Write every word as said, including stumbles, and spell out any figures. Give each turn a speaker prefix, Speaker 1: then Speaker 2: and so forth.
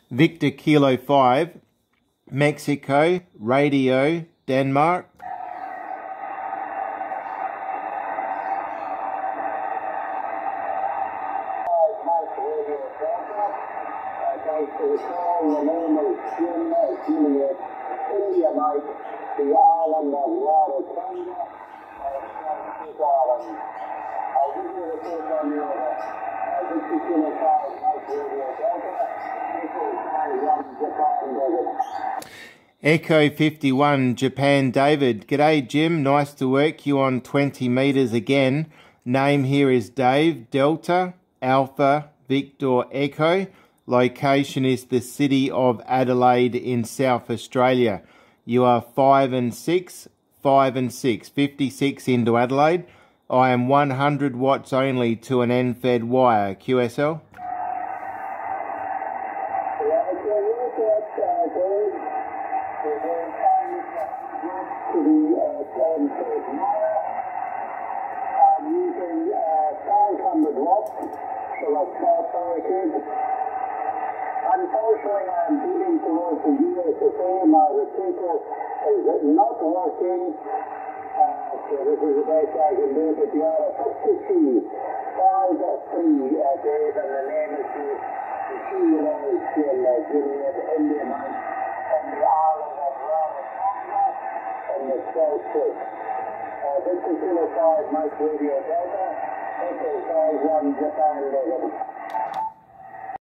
Speaker 1: Victor Kilo five, Mexico, Radio, Denmark.
Speaker 2: The island of Rarotonga, Francis Island. I'll give you the report on the order. Victor Kilo five, Mike Radio Delta, Echo fifty-one, Japan David.
Speaker 1: Echo fifty-one, Japan David. G'day Jim, nice to work you on twenty metres again. Name here is Dave, Delta, Alpha, Victor, Echo. Location is the city of Adelaide in South Australia. You are five and six, five and six, fifty-six into Adelaide. I am one hundred watts only to an N-fed wire. Q S L.
Speaker 2: Unfortunately, I'm dealing towards the U S S A. My receiver is not working. Uh, so this is the best I can do. But you are a fifty-three, five three, uh, Dave, and the name is the C N A in uh, Juliet, India Mike, from the island of Rarotonga in the South Coast. Uh, Victor Kilo five, Mike Radio Delta, Echo five one, Japan David.